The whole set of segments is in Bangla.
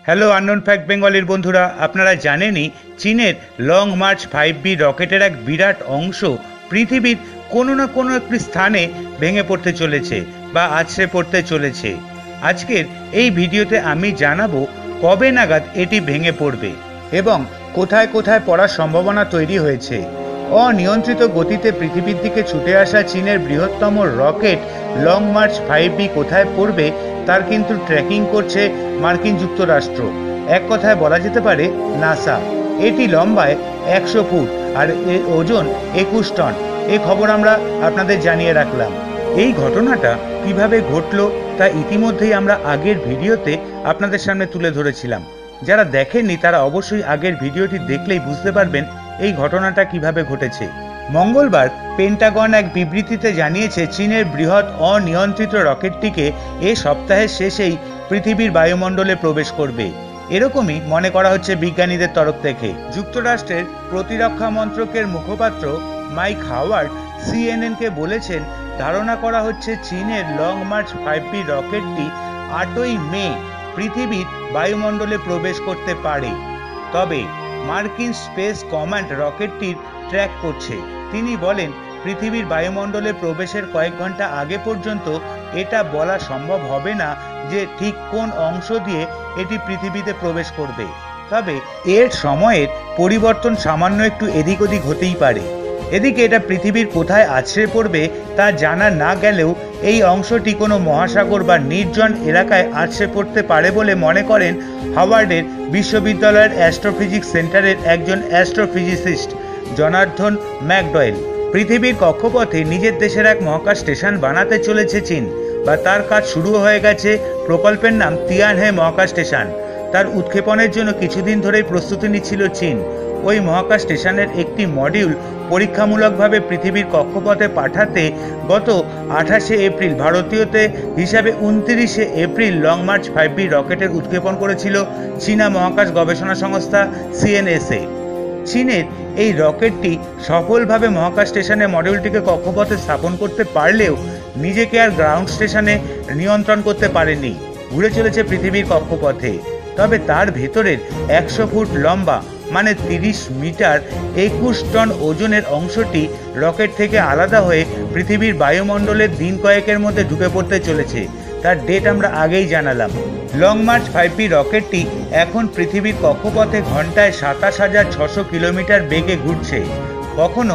হ্যালো আননোন ফ্যাক্ট বেঙ্গলের বন্ধুরা, আপনারা জানেনই চীনের লং মার্চ 5B রকেটের এক বিরাট অংশ পৃথিবীর কোনো না কোনো একটি স্থানে ভেঙে পড়তে চলেছে বা আছড়ে পড়তে চলেছে। আজকের এই ভিডিওতে আমি জানাবো কবে নাগাদ এটি ভেঙে পড়বে এবং কোথায় কোথায় পড়ার সম্ভাবনা তৈরি হয়েছে। অনিয়ন্ত্রিত গতিতে পৃথিবীর দিকে ছুটে আসা চীনের বৃহত্তম রকেট লং মার্চ 5B কোথায় পড়বে তার কিন্তু ট্র্যাকিং করছে মার্কিন যুক্তরাষ্ট্র। এক কথায় বলা যেতে পারে নাসা। এটি লম্বায় 100 ফুট আর এর ওজন 21 টন। এই খবর আমরা আপনাদের জানিয়ে রাখলাম। এই ঘটনাটা কিভাবে ঘটলো তা ইতিমধ্যেই আমরা আগের ভিডিওতে আপনাদের সামনে তুলে ধরেছিলাম। যারা দেখেননি তারা অবশ্যই আগের ভিডিওটি দেখলেই বুঝতে পারবেন এই ঘটনাটা কিভাবে ঘটেছে। মঙ্গলবার পেন্টাগন এক বিবৃতিতে জানিয়েছে চীনের বৃহৎ অনিয়ন্ত্রিত রকেটটিকে এ সপ্তাহের শেষেই পৃথিবীর বায়ুমণ্ডলে প্রবেশ করবে। এরকমই মনে করা হচ্ছে বিজ্ঞানীদের তরফ থেকে। যুক্তরাষ্ট্রের প্রতিরক্ষা মন্ত্রকের মুখপাত্র মাইক হাওয়ার্ড সিএনএনকে বলেছেন, ধারণা করা হচ্ছে চীনের লং মার্চ 5B রকেটটি 8ই মে পৃথিবীর বায়ুমণ্ডলে প্রবেশ করতে পারে। তবে মার্কিন স্পেস কমান্ড রকেটটির ট্র্যাক করছে। তিনি বলেন, পৃথিবীর বায়ুমণ্ডলে প্রবেশের কয়েক ঘন্টা আগে পর্যন্ত এটা বলা সম্ভব হবে না যে ঠিক কোন অংশ দিয়ে এটি পৃথিবীতে প্রবেশ করবে। তবে এর সময়ের পরিবর্তন সামান্য একটু এদিক ওদিক হতেই পারে। এদিকে এটা পৃথিবীর কোথায় আছড়ে পড়বে তা জানা না গেলেও এই অংশটি কোনো মহাসাগর বা নির্জন এলাকায় আছড়ে পড়তে পারে বলে মনে করেন হাওয়ার্ডের বিশ্ববিদ্যালয়ের অ্যাস্ট্রোফিজিক্স সেন্টারের একজন অ্যাস্ট্রোফিজিসিস্ট জনার্দন ম্যাকডয়েল। পৃথিবীর কক্ষপথে নিজের দেশের এক মহাকাশ স্টেশন বানাতে চলেছে চীন, বা তার কাজ শুরু হয়ে গেছে। প্রকল্পের নাম তিয়ানহে মহাকাশ স্টেশন। তার উৎক্ষেপণের জন্য কিছুদিন ধরেই প্রস্তুতি নিচ্ছিল চীন। ওই মহাকাশ স্টেশনের একটি মডিউল পরীক্ষামূলকভাবে পৃথিবীর কক্ষপথে পাঠাতে গত 28শে এপ্রিল ভারতীয়তে হিসাবে 29শে এপ্রিল লং মার্চ 5B রকেটের উৎক্ষেপণ করেছিল চীনা মহাকাশ গবেষণা সংস্থা সিএনএসএ। চীনের এই রকেটটি সফলভাবে মহাকাশ স্টেশনে মডিউলটিকে কক্ষপথে স্থাপন করতে পারলেও নিজেকে আর গ্রাউন্ড স্টেশনে নিয়ন্ত্রণ করতে পারেনি। ঘুরে চলেছে পৃথিবীর কক্ষপথে। তবে তার ভেতরের 100 ফুট লম্বা মানে 30 মিটার 21 টন ওজনের অংশটি রকেট থেকে আলাদা হয়ে পৃথিবীর বায়ুমণ্ডলের দিন কয়েকের মধ্যে ঢুকে পড়তে চলেছে। তার ডেট আমরা আগেই জানালাম। লং মার্চ 5B রকেটটি এখন পৃথিবীর কক্ষপথে ঘন্টায় 27,600 কিলোমিটার বেগে ঘুরছে। কখনো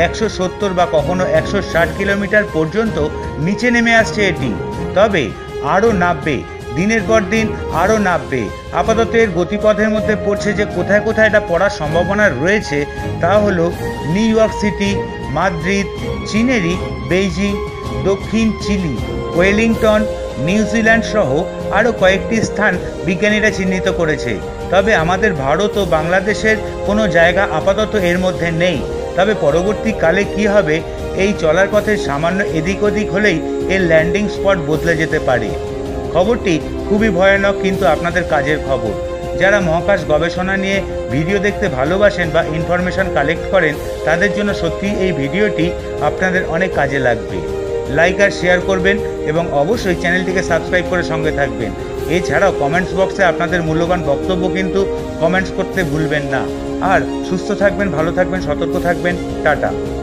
170 বা কখনো 160 কিলোমিটার পর্যন্ত নিচে নেমে আসছে এটি। তবে আরও নামবে, দিনের পর দিন আরও নামবে। আপাতত এর গতিপথের মধ্যে পড়ছে যে কোথায় কোথায় এটা পড়ার সম্ভাবনা রয়েছে তা হলো new York city, Madrid, চীনেরই Beijing, দক্ষিণ চিলি, ওয়েলিংটন, নিউজিল্যান্ড সহ আরও কয়েকটি স্থান বিজ্ঞানীরা চিহ্নিত করেছে। তবে আমাদের ভারত ও বাংলাদেশের কোনো জায়গা আপাতত এর মধ্যে নেই। তবে পরবর্তীকালে কি হবে, এই চলার পথে সামান্য এদিক ওদিক হলেই এর ল্যান্ডিং স্পট বদলে যেতে পারে। খবরটি খুবই ভয়ানক, কিন্তু আপনাদের কাজের খবর। যারা মহাকাশ গবেষণা নিয়ে ভিডিও দেখতে ভালোবাসেন বা ইনফরমেশন কালেক্ট করেন তাদের জন্য সত্যিই এই ভিডিওটি আপনাদের অনেক কাজে লাগবে। লাইক আর শেয়ার করবেন এবং অবশ্যই চ্যানেলটিকে সাবস্ক্রাইব করে সঙ্গে থাকবেন। এছাড়াও কমেন্টস বক্সে আপনাদের মূল্যবান বক্তব্য কিন্তু কমেন্টস করতে ভুলবেন না। আর সুস্থ থাকবেন, ভালো থাকবেন, সতর্ক থাকবেন। টাটা।